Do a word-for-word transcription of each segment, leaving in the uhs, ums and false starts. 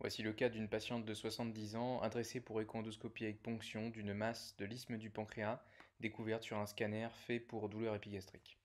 Voici le cas d'une patiente de soixante-dix ans adressée pour écho-endoscopie avec ponction d'une masse de l'isthme du pancréas découverte sur un scanner fait pour douleur épigastrique.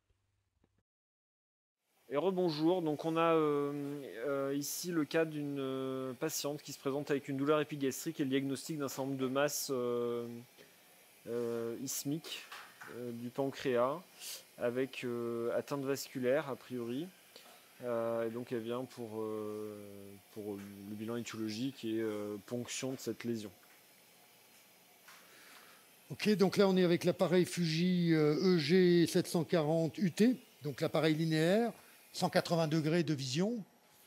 Et rebonjour, donc on a euh, euh, ici le cas d'une euh, patiente qui se présente avec une douleur épigastrique et le diagnostic d'un certain nombre de masses euh, euh, isthmiques euh, du pancréas avec euh, atteinte vasculaire a priori. Euh, et donc elle vient pour, euh, pour le bilan étiologique et euh, ponction de cette lésion. Ok, donc là on est avec l'appareil Fuji euh, E G sept cent quarante U T, donc l'appareil linéaire, cent quatre-vingts degrés de vision,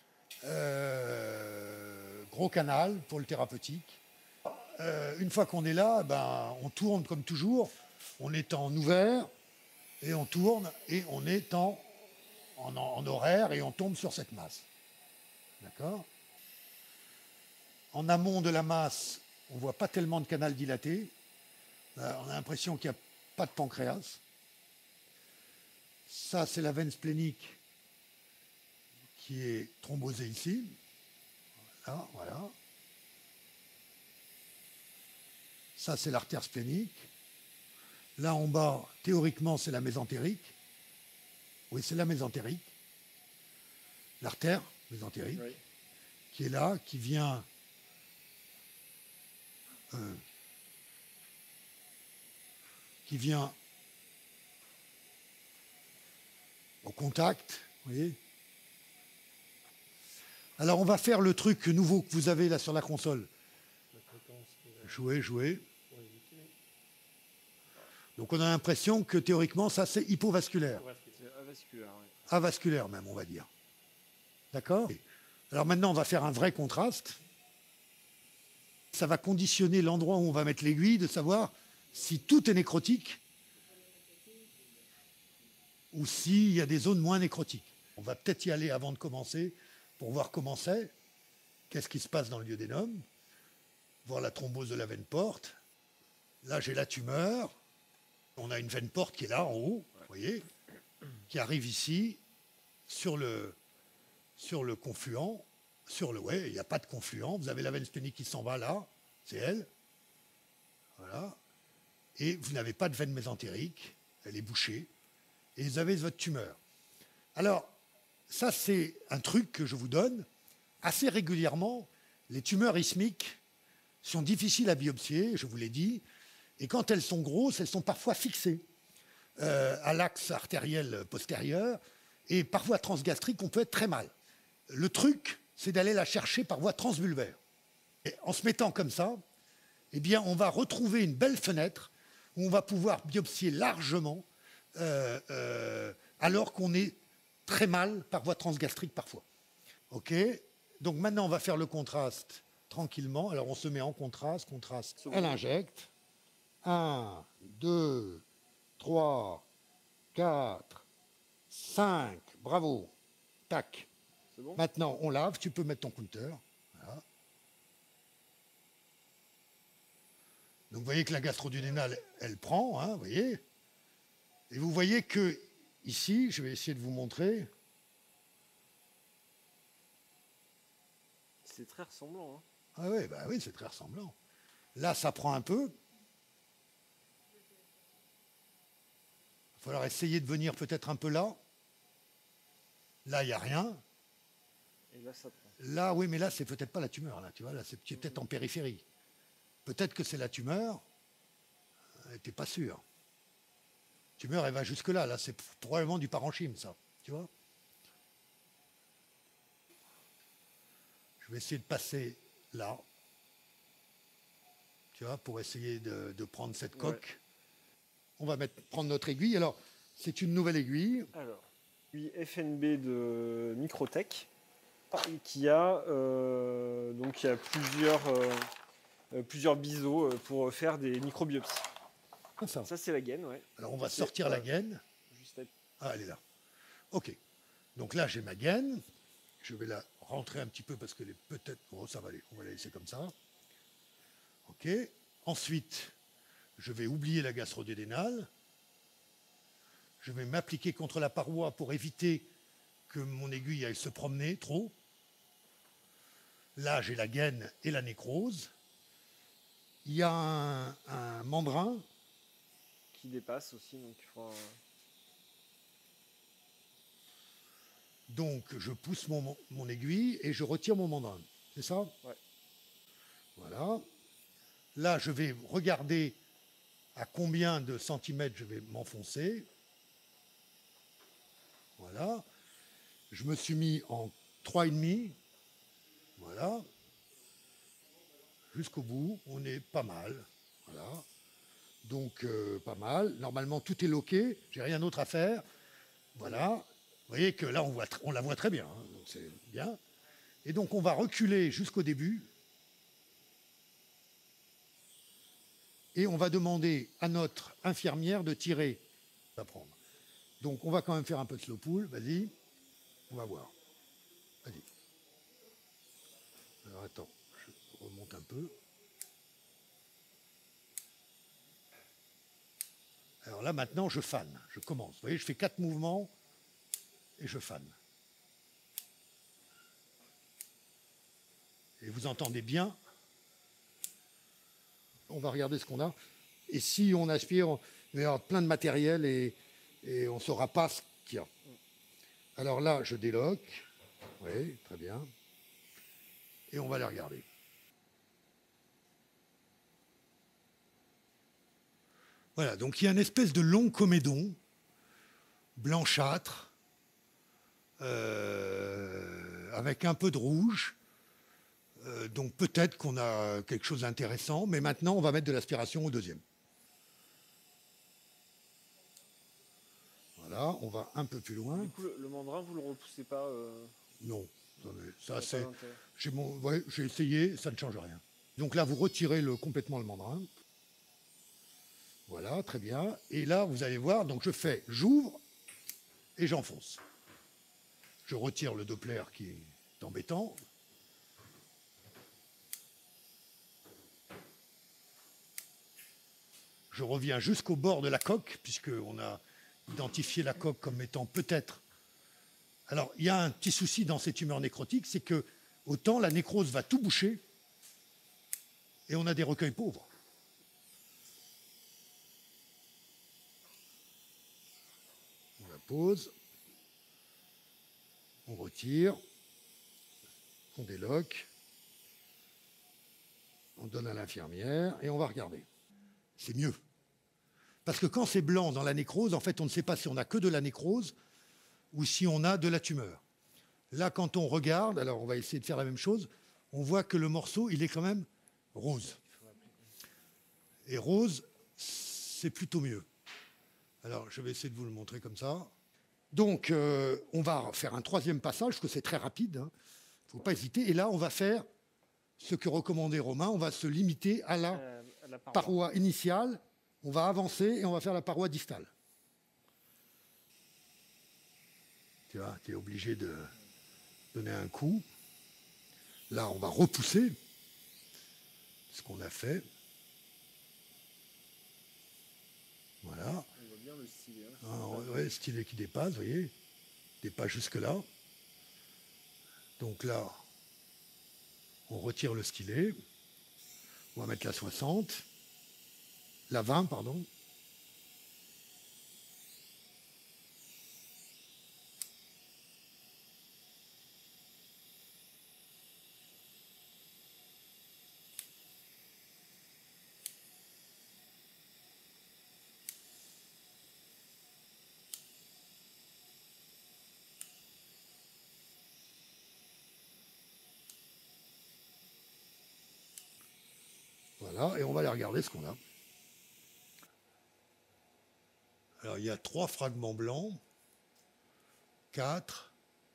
euh, gros canal pour le thérapeutique. Euh, une fois qu'on est là, ben, on tourne comme toujours, on est en ouvert et on tourne et on est en, en, en horaire et on tombe sur cette masse. D'accord? En amont de la masse, on ne voit pas tellement de canal dilaté. Euh, on a l'impression qu'il n'y a pas de pancréas. Ça, c'est la veine splénique qui est thrombosée ici. Là, voilà. Ça, c'est l'artère splénique. Là, en bas, théoriquement, c'est la mésentérique. Oui, c'est la mésentérique. L'artère mésentérique, oui, qui est là, qui vient euh, qui vient au contact, vous voyez. Alors, on va faire le truc nouveau que vous avez là sur la console. Jouer, jouer. Donc, on a l'impression que théoriquement, ça, c'est hypovasculaire. C'est avasculaire, oui. Avasculaire même, on va dire. D'accord? Alors maintenant, on va faire un vrai contraste. Ça va conditionner l'endroit où on va mettre l'aiguille, de savoir si tout est nécrotique ou s'il y a des zones moins nécrotiques. On va peut-être y aller avant de commencer pour voir comment c'est, qu'est-ce qui se passe dans le duodénum, voir la thrombose de la veine porte. Là, j'ai la tumeur. On a une veine porte qui est là, en haut, vous voyez, qui arrive ici, sur le, sur le confluent, sur le, ouais, il n'y a pas de confluent. Vous avez la veine splénique qui s'en va là, c'est elle. Voilà. Et vous n'avez pas de veine mésentérique, elle est bouchée. Et vous avez votre tumeur. Alors, ça, c'est un truc que je vous donne. Assez régulièrement, les tumeurs isthmiques sont difficiles à biopsier, je vous l'ai dit. Et quand elles sont grosses, elles sont parfois fixées euh, à l'axe artériel postérieur. Et parfois transgastrique, on peut être très mal. Le truc, c'est d'aller la chercher par voie transvulvaire. Et en se mettant comme ça, eh bien, on va retrouver une belle fenêtre où on va pouvoir biopsier largement, euh, euh, alors qu'on est très mal par voie transgastrique parfois. OK? Donc maintenant, on va faire le contraste tranquillement. Alors, on se met en contraste, contraste. Elle injecte. un, deux, trois, quatre, cinq. Bravo. Tac. Bon, maintenant, on lave. Tu peux mettre ton compteur. Voilà. Donc, vous voyez que la gastro-duodénale, elle prend, hein, vous voyez. Et vous voyez que, ici, je vais essayer de vous montrer. c'est très ressemblant. Hein. Ah oui, bah oui, c'est très ressemblant. Là, ça prend un peu. Il va falloir essayer de venir peut-être un peu là. Là, il n'y a rien. Et là, ça prend. Là, oui, mais là, c'est peut-être pas la tumeur. Là, tu vois, là, c'est peut-être en périphérie. Peut-être que c'est la tumeur. Tu n'es pas sûr. La tumeur, elle va jusque-là. Là, c'est probablement du parenchyme, ça. Tu vois. Je vais essayer de passer là. Tu vois, pour essayer de, de prendre cette coque. Ouais. On va mettre, prendre notre aiguille. Alors, c'est une nouvelle aiguille. Alors, aiguille F N B de Microtech, qui a, euh, donc, il y a plusieurs, euh, plusieurs biseaux pour faire des microbiopsies. Ça, ça c'est la gaine, ouais. Alors, on va sortir la gaine. Juste à... Ah, elle est là. OK. Donc là, j'ai ma gaine. Je vais la rentrer un petit peu parce qu'elle est peut-être... Bon, ça va aller. On va la laisser comme ça. OK. Ensuite, je vais oublier la gastro-duodénale. Je vais m'appliquer contre la paroi pour éviter que mon aiguille aille se promener trop. Là, j'ai la gaine et la nécrose. Il y a un, un mandrin. Qui dépasse aussi, donc il faut un... Donc, je pousse mon, mon aiguille et je retire mon mandrin. C'est ça? Ouais. Voilà. Là, je vais regarder à combien de centimètres je vais m'enfoncer. Voilà. Je me suis mis en trois virgule cinq. Voilà. Jusqu'au bout, on est pas mal. Voilà. Donc, euh, pas mal. Normalement, tout est loqué. J'ai rien d'autre à faire. Voilà. Vous voyez que là, on, voit, on la voit très bien. Hein. Donc, c'est bien. Et donc, on va reculer jusqu'au début. Et on va demander à notre infirmière de tirer. À prendre. Donc, on va quand même faire un peu de slow pull. Vas-y. On va voir. Vas-y. Alors, attends. Je remonte un peu. Alors là, maintenant, je fane. Je commence. Vous voyez, je fais quatre mouvements et je fane. Et vous entendez bien. On va regarder ce qu'on a. Et si on aspire, il va y avoir plein de matériel et, et on ne saura pas ce qu'il y a. Alors là, je déloque. Oui, très bien. Et on va les regarder. Voilà, donc il y a une espèce de long comédon, blanchâtre, euh, avec un peu de rouge. Euh, donc peut-être qu'on a quelque chose d'intéressant, mais maintenant on va mettre de l'aspiration au deuxième. Voilà, on va un peu plus loin. Du coup, le, le mandrin, vous le repoussez pas euh... Non, attendez, ça ça c'est. J'ai mon... ouais, j'ai essayé, ça ne change rien. Donc là, vous retirez le, complètement le mandrin. Voilà, très bien. Et là, vous allez voir, donc je fais, j'ouvre et j'enfonce. Je retire le Doppler qui est embêtant. Je reviens jusqu'au bord de la coque, puisqu'on a identifié la coque comme étant peut-être... Alors, il y a un petit souci dans ces tumeurs nécrotiques, c'est que autant la nécrose va tout boucher, et on a des recueils pauvres. On la pose, on retire, on déloque, on donne à l'infirmière, et on va regarder. C'est mieux. Parce que quand c'est blanc dans la nécrose, en fait, on ne sait pas si on a que de la nécrose ou si on a de la tumeur. Là, quand on regarde, alors on va essayer de faire la même chose, on voit que le morceau, il est quand même rose. Et rose, c'est plutôt mieux. Alors, je vais essayer de vous le montrer comme ça. Donc, euh, on va faire un troisième passage, parce que c'est très rapide. Il hein. ne faut pas hésiter. Et là, on va faire ce que recommandait Romain. On va se limiter à la, euh, à la paroi. paroi initiale. On va avancer et on va faire la paroi distale. Tu vois, tu es obligé de donner un coup. Là, on va repousser ce qu'on a fait. Voilà. On voit bien le stylet. Hein, ah, ouais, stylet qui dépasse, vous voyez. Dépasse jusque-là. Donc là, on retire le stylet. On va mettre la soixante. La vingt, pardon. Voilà, et on va aller regarder ce qu'on a. Alors, il y a trois fragments blancs, quatre.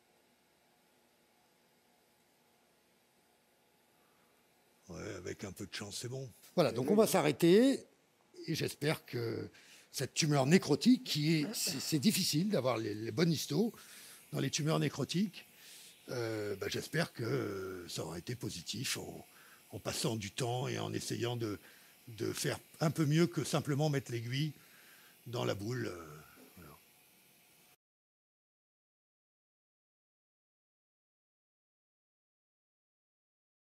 Ouais, avec un peu de chance, c'est bon. Voilà, donc on va s'arrêter, et j'espère que cette tumeur nécrotique, qui est, c'est difficile d'avoir les, les bonnes histos dans les tumeurs nécrotiques, euh, bah, j'espère que ça aura été positif en, en passant du temps et en essayant de, de faire un peu mieux que simplement mettre l'aiguille dans la boule.